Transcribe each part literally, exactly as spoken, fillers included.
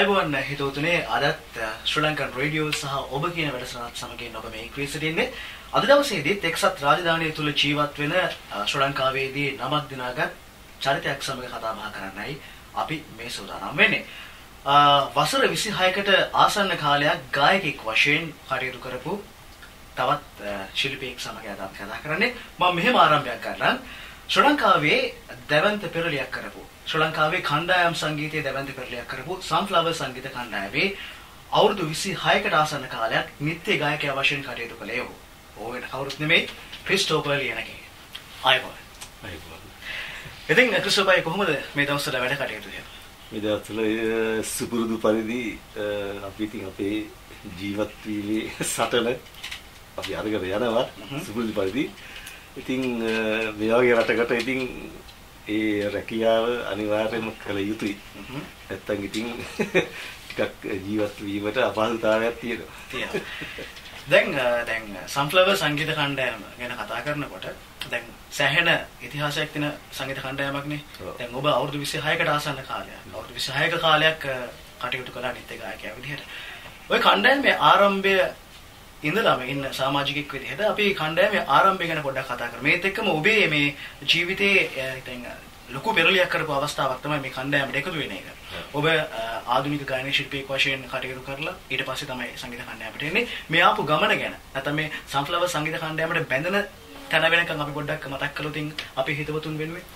ආයුබෝවන් හිතවතුනේ අදත් ශ්‍රී Lankan radio සහ ඔබ කියන වැඩසටහනත් සමගින් ඔබ මේ ක්විස් එකේ අද දවසේදීත් එක්සත් රාජධානිය තුල ජීවත් වෙන ශ්‍රී ලංකාවේදී නමක් දිනාගත් චරිතයක් සමග කතා බහ කරන්නයි අපි මේ සූදානම් වෙන්නේ. වසර විසිහයකට ආසන්න කාලයක් ගායකෙක් වශයෙන් කටයුතු කරපු තවත් ශිල්පියෙක් සමග අද අපි කතා කරන්නේ. මම මෙහෙම ආරම්භයක් කරනම් ශ්‍රී ලංකාවේ දැවැන්ත පෙරලියක් කරපු ශ්‍රී ලංකාවේ කණ්ඩායම් සංගීතයේ දැවැන්ත පෙරලියක් කරපු සන්ෆ්ලවර් සංගීත කණ්ඩායමේ අවුරුදු විසිහයකට ආසන්න කාලයක් නිත්‍ය ගායකයා වශයෙන් කටයුතු කළේ ඔහු. ඔහු වෙන කවුරුත් නෙමෙයි ක්‍රිස්ටෝපර් ලියනගේ. ආයුබෝවන්. ආයුබෝවන්. ඉතින් ක්‍රිස්ටෝපර් කොහොමද මේ දවස්වල වැඩ කටයුතු කරන්නේ? මේ දවස්වල සුපුරුදු පරිදි අපි ඉතින් අපේ ජීවත් වීමේ සටන අපි අරගෙන යනවා සුපුරුදු පරිදි. ඉතින් මේ වගේ රටකට ඉතින් ඒ රැකියාව අනිවාර්යයෙන්ම කළ යුතුයි. නැත්තම් ඉතින් ටිකක් ජීවත් වීමට අපහසුතාවයක් තියෙනවා. තියෙනවා. දැන් දැන් සන්ෆ්ලවර් සංගීත කණ්ඩායම ගැන කතා කරනකොට දැන් සෑහෙන ඉතිහාසයක් තියෙන සංගීත කණ්ඩායමක් නේ. දැන් ඔබ අවුරුදු විසිහයකට ආසන්න කාලයක්. අවුරුදු විසිහයක කාලයක් කටයුතු කළා නිත්‍ය ගායකයා විදිහට. ওই කණ්ඩායමේ ආරම්භය ඉඳලාම ඉන්න සමාජිකෙක් විදිහට අපි කණ්ඩායමේ ආරම්භය ගැන පොඩ්ඩක් කතා කරමු. මේත් එක්කම ඔබේ මේ ජීවිතයේ දැන් ලොකු පෙරලියක් කරපු අවස්ථාවක් තමයි මේ කණ්ඩායමට එකතු වෙන එක. ඔබ ආධුනික ගායන ශිල්පියෙක් වශයෙන් කටයුතු කරලා ඊට පස්සේ තමයි සංගීත කණ්ඩායමට එන්නේ. මේ ආපු ගමන ගැන නැත්නම් මේ සන්ෆ්ලවර් සංගීත කණ්ඩායමට බැඳෙන තැන වෙනකන් අපි පොඩ්ඩක් මතක් කළොත් අපි හිතවතුන් වෙනුවෙන්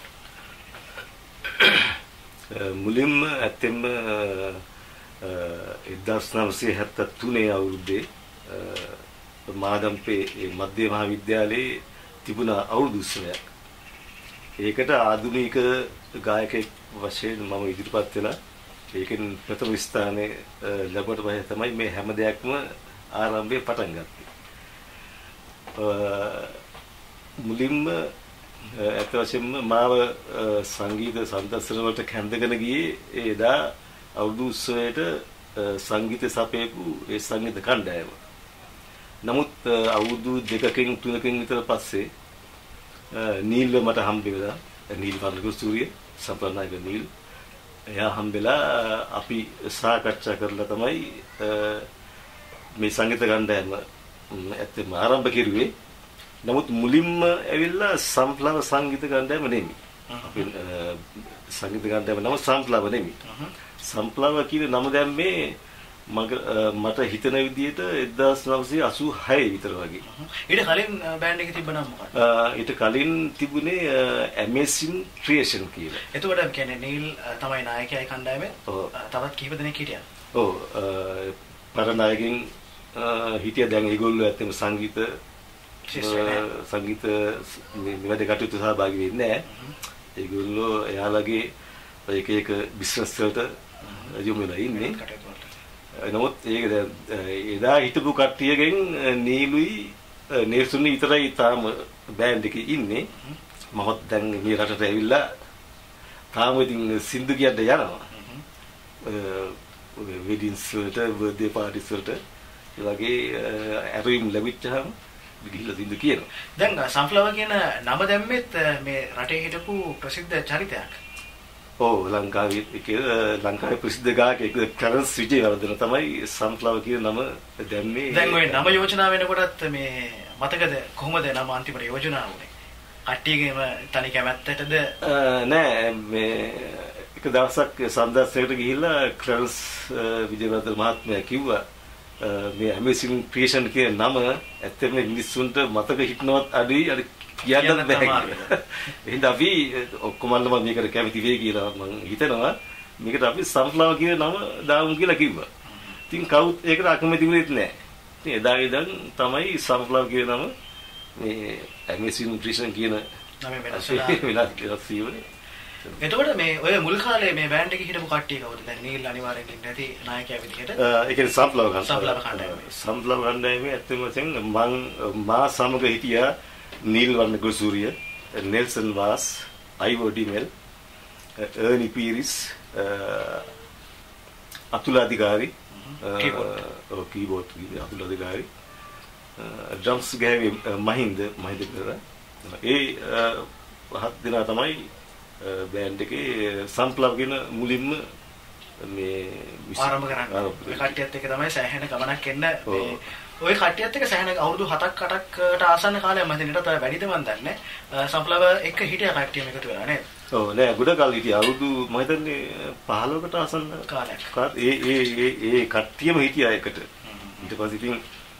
මුලින්ම ඇත්තෙන්ම එක්දාස් නවසිය හැත්තෑ තුනේ අවුරුද්දේ මාදම්පේ මධ්‍ය මහාවිද්‍යාලයේ තිබුණ අවුරුදු උත්සවයක්. ඒකට ආධුනික ගායකයෙක් වශයෙන් මම ඉදිරිපත් වෙලා ඒකෙන් ප්‍රථම ස්ථානයේ ලැබුවට පස්සේ තමයි මේ හැම දෙයක්ම ආරම්භය පටන් ගත්තේ. මුලින්ම ඇත්ත වශයෙන්ම මාව සංගීත සම්දර්ශන වලට කැඳගෙන ගියේ එදා අවුරුදු උත්සවයට සංගීත සපයපු ඒ සංගීත කණ්ඩායම. නමුත් අවුරුදු දෙකකින් තුනකින් විතර පස්සේ නීල්ව මට හම්බ වෙලා නීල් වර්ණකුසූරිය සම්ප්‍රදායික නීල් එයා හම්බෙලා අපි සාකච්ඡා කරලා තමයි මේ සංගීත කණ්ඩායම ඇත්තම ආරම්භ කෙරුවේ. නමුත් මුලින්ම ඇවිල්ලා සන්ෆ්ලවර් සංගීත කණ්ඩායම නෙමෙයි. අපි සංගීත කණ්ඩායම නම සන්ෆ්ලවර් නෙමෙයි. සන්ෆ්ලවර් කියන නම දැම්මේ මට හිතන විදිහට එක්දාස් නවසිය අසූ හය විතර වගේ. ඊට කලින් බෑන්ඩ් එකේ තිබ්බ නම මොකක්ද? ඊට කලින් තිබුණේ Amazing Creation කියලා. එතකොට කියන්නේ නීල් තමයි නායකයා ඒ කණ්ඩායමේ. තවත් කිහිප දෙනෙක් හිටියා. ඔව් පරණායකින් හිටියා. දැන් ඒගොල්ලෝ ඇත්තම සංගීත සංගීත වැඩ කටයුතු සහභාගී වෙන්නේ නැහැ. ඒගොල්ලෝ එයාලගේ එක එක බිස්නස් වලට යොමු වෙලා ඉන්නේ. නමුත් ඒක එදා හිටපු කට්ටියගෙන් නීලුයි නේල්සුනි විතරයි තාම බෑන්ඩ් එකේ ඉන්නේ. මමත් දැන් මේ රටට ඇවිල්ලා තාම ඉතින් සින්දු කියන්න යනවා. වෙඩින්ස් වලට බර්ත්ඩේ පාටිස් වලට ඒ වගේ ඇරීම් ලැබිච්චාම ගිහිල්ලා සින්දු කියනවා. දැන් සන්ෆ්ලවර් කියන නම දැම්මෙත් මේ රටේ හිටපු ප්‍රසිද්ධ චරිතයක්. ඔව් ලංකාවේ ලංකාවේ ප්‍රසිද්ධ ගායකයෙක් ක්ලරන්ස් විජේවර්ධන තමයි සන්ෆ්ලවර් කියන නම දැම්මේ. දැන් ওই නම යෝජනා වෙනකොටත් මේ මතකද කොහොමද නම අන්තිමට යෝජනා වුනේ? කට්ටියගේම තනි කැමැත්තටද? නෑ මේ එක දවසක් සම්දර්ශනයකට ගිහිල්ලා ක්ලරන්ස් විජේවර්ධන මහත්මයා කිව්වා මේ Amazing Creation කියන නම ඇත්තටම මිනිස්සුන්ට මතක හිටිනවත් අඩුයි අර කියන්න බෑ. එහෙනම් අපි ඔක්කොමල්ලම මේකට කැමති වෙයි කියලා මම හිතනවා. මේකට අපි සන්ෆ්ලවර් කියන නම දාමු කියලා කිව්වා. ඉතින් කවුත් ඒකට අකමැති වුණෙත් නෑ. ඉතින් එදා ඉඳන් තමයි සන්ෆ්ලවර් කියන නම මේ Amazing Creation කියන නම වෙනස් වෙලා. එතකොට මේ ඔය මුල් කාලේ මේ බෑන්ඩ් එකේ හිටපු කට්ටිය කවුද? දැන් නීල් අනිවාර්යෙන් ඉන්නේ නැති නායකයා විදිහට. ඒ කියන්නේ සන්ෆ්ලවර් සන්ෆ්ලවර් කණ්ඩායම. සන්ෆ්ලවර් කණ්ඩායමේ ඇත්තම වශයෙන් මම මා සමග හිටියා නීල් වර්ණකුසූරිය, නෙල්සන් වාස්, අයිවෝ ඩිමෙල්, එර්නි පීරිස්, අතුල අධිකාරි, කීබෝඩ් අතුල අධිකාරි, ඩ්‍රම්ස් ගෑවේ මහින්ද මහින්ද පෙරේරා. ඒ හත් දෙනා තමයි බෑන්ඩ් එකේ සන්ෆ්ලවර් කියන මුලින්ම මේ ආරම්භ කරන්නේ. ඔය කට්ටියත් එක්ක තමයි සෑහෙන ගමනක් එන්න මේ ඔය කට්ටියත් එක්ක සෑහෙන අවුරුදු හතක් අටකට ආසන්න කාලයක් මම හිතන්නේ ඊටත් වැඩිද මන් දන්නේ. සම්ප්ලව එක්ක හිටියා කට්ටියම එකතු වෙලා නේද? ඔව් නෑ ගොඩ කාලෙ හිටියා අවුරුදු මම හිතන්නේ පහළොවකට ආසන්න කාලයක්. ඒ ඒ ඒ ඒ කට්ටියම හිටියා එකට. ඊට පස්සේ ඉතින්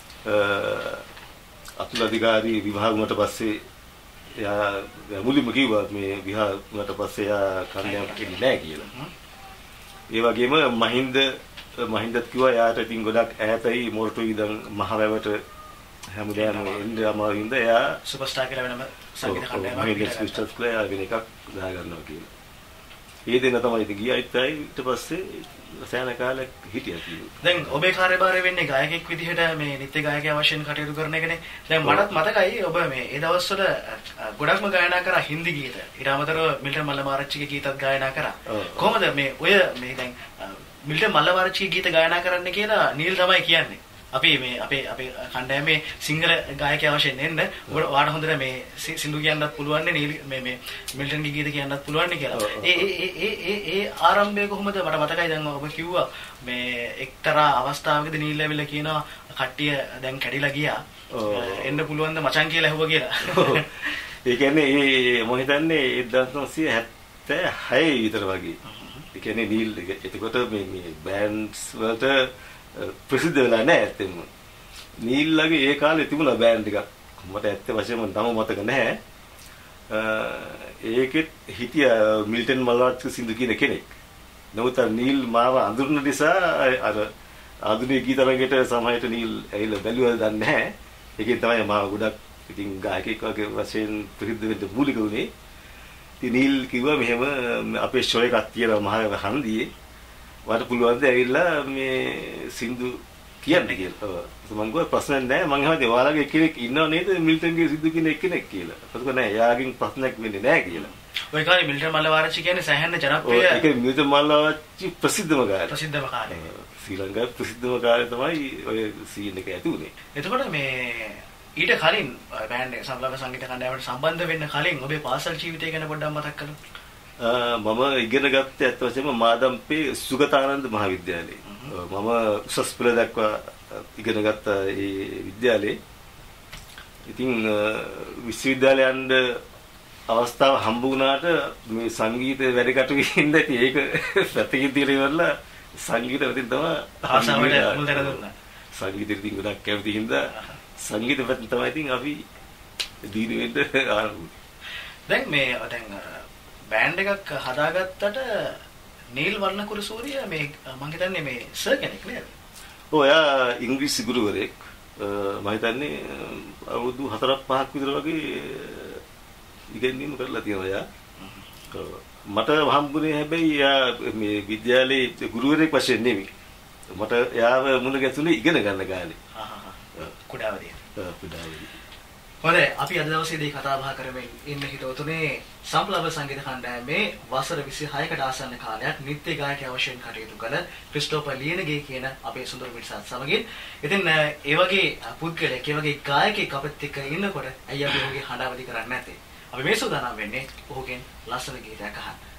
අතුල අධිකාරී විභාග වුණාට පස්සේ එයා මුලින්ම කිව්වා මේ විභාග වුණාට පස්සේ එයා කන්‍යම් කෙන්නේ නැහැ කියලා. ඒ වගේම මහින්ද මහින්දත් කිව්වා එයාට ඉතින් ගොඩක් ඈතයි මොරටුවේ ඉඳන් මහවැවට හැමදාම එන්න අමාරුින්ද එයා සුපර්ස්ටාර් කියලා වෙනම සංගීත කණ්ඩායමක් මහින්ද සුපර්ස්ටාර් කියලා වෙන එකක් දාගන්නවා කියලා. ඒ දෙන්න තමයි ඉතින් ගියා ඉතින් ඊට පස්සේ සෑහෙන කාලයක් හිටියා කියලා. දැන් ඔබේ කාර්යභාරය වෙන්නේ ගායකයෙක් විදිහට මේ නිත්‍ය ගායකයා වශයෙන් කටයුතු කරන එකනේ. දැන් මටත් මතකයි ඔබ මේ ඒ දවස්වල ගොඩක්ම ගායනා කරා හින්දි ගීත. ඊට අමතරව මිල්ටන් මල්ලමාරච්චිගේ ගීතත් ගායනා කරා. කොහොමද මේ ඔය මේ දැන් මිල්ටන් මල්ලමාරච්චිගේ ගීත ගායනා කරන්න කියලා නීල් තමයි කියන්නේ. අපි මේ අපේ අපේ කණ්ඩායමේ සිංහල ගායකයා වශයෙන් එන්න ඔයාලට හොඳට මේ සින්දු කියන්නත් පුළුවන් නේ මේ මේ මිල්ටන්ගේ ගීත කියන්නත් පුළුවන් නේ කියලා. ඒ ඒ ඒ ඒ ඒ ආරම්භය කොහොමද මට මතකයි දැන් ඔබ කිව්වා මේ එක්තරා අවස්ථාවකදී නීල් ඇවිල්ලා කියනවා කට්ටිය දැන් කැඩිලා ගියා. එන්න පුළුවන්ද මචං කියලා ඇහුවා කියලා. ඒ කියන්නේ ඒ මම හිතන්නේ එක්දාස් නවසිය හැත්තෑ හය විතර වගේ. ඒ කියන්නේ නීල් එතකොට මේ මේ බෑන්ඩ්ස් වලට ප්‍රසිද්ධ වෙලා නැහැ ඇත්තෙම. නීල්ලගේ ඒ කාලේ තිබුණා බෑන්ඩ් එකක්. මට ඇත්ත වශයෙන්ම නම මතක නැහැ. ඒකෙත් හිටියා මිල්ටන් මල්ලමාරච්චි සින්දු කියන කෙනෙක්. නමුත් නීල් මාව අඳුරන නිසා අර ආධුනික ගීත තරඟයට සමහරට නීල් ඇවිල්ලා බැලුවද දන්නේ නැහැ. ඒකෙන් තමයි මාව ගොඩක් ඉතින් ගායකයෙක් වගේ වශයෙන් ප්‍රසිද්ධ වෙන්න මූලික වුණේ. ඉතින් නීල් කිව්වා මෙහෙම අපේ ෂෝ එකක් තියෙනවා මහා හන්දියේ. වට පුළුවන් ද ඇවිල්ලා මේ සින්දු කියන්න කියලා. මම ගියා ප්‍රශ්නයක් නැහැ. මම හිතුවා ඔයාලගේ කෙනෙක් ඉන්නව නේද මිල්ටන්ගේ සින්දු කියන කෙනෙක් කියලා. ඒක නෑ එයාගෙන් ප්‍රශ්නයක් වෙන්නේ නැහැ කියලා. ඔය කාලේ මිල්ටන් මල්ලමාරච්චි කියන්නේ සෑහෙන ජනප්‍රිය. ඒක මිල්ටන් මල්ලමාරච්චි ප්‍රසිද්ධම කාලේ. ප්‍රසිද්ධම කාලේ. ශ්‍රී ලංකාවේ ප්‍රසිද්ධම කාලේ තමයි ඔය සීන් එක ඇති උනේ. එතකොට මේ ඊට කලින් බෑන්ඩ් එක සම්ප්‍රදාය සංගීත කණ්ඩායමට සම්බන්ධ වෙන්න කලින් ඔබේ පාසල් ජීවිතය ගැන පොඩ්ඩක් මතක් කරන්න. මම ඉගෙන ගත්තේ අත් වශයෙන්ම මාදම්පේ සුගතානන්ද මහාවිද්‍යාලයේ. මම උසස් පෙළ දක්වා ඉගෙන ගත්ත ඒ විද්‍යාලයේ. ඉතින් විශ්වවිද්‍යාලයන්ට අවස්ථාව හම්බ වුණාට මේ සංගීත වැඩ කටයුතු ඉඳන් ඒක පැත්තකින් තියලා ඉවරලා සංගීත වලින් තමයි ආසාවට මුල් තැන දුන්නා. සංගීතෙට ඉතින් ගොඩක් කැමති හින්දා සංගීත පැත්තෙන් තමයි ඉතින් අපි දීන වෙන්න ආරම්භ. දැන් මේ දැන් බෑන්ඩ් එකක් හදාගත්තට නීල් වර්ණකුරු සූරිය මේ මම හිතන්නේ මේ සර් කෙනෙක් නේද? ඔව් එයා ඉංග්‍රීසි ගුරුවරයෙක්. මම හිතන්නේ අවුරුදු හතරක් පහක් විතර වගේ ඉගෙනීම කරලා තියෙනවා එයා. මට හම්බුනේ හැබැයි එයා මේ විද්‍යාලයේ ගුරුවරයෙක් වශයෙන් නෙමෙයි. මට එයාව මුණ ගැසුනේ ඉගෙන ගන්න කාලේ. හා හා කුඩාවදී. කුඩාවදී. හොඳයි අපි අද දවසේදී කතා බහ කරමින් ඉන්න හිතවතුනේ සම්ප්ලව සංගීත කණ්ඩායමේ වසර විසිහයකට ආසන්න කාලයක් නිත්‍ය ගායකයා වශයෙන් කටයුතු කළ ක්‍රිස්ටෝපර් ලියනගේ කියන අපේ සුන්දර පිටසත් සමගින් ඉතින් ඒ වගේ පුද්ගලයෙක් ඒ වගේ ගායකයෙක් අපිත් එක්ක ඉන්නකොට අයියා ඔහුගේ හඬ අවදි කරන්නේ නැත්තේ අපි මේ සූදානම් වෙන්නේ ඔහුගෙන් ලස්සන ගීතයක් අහන්න.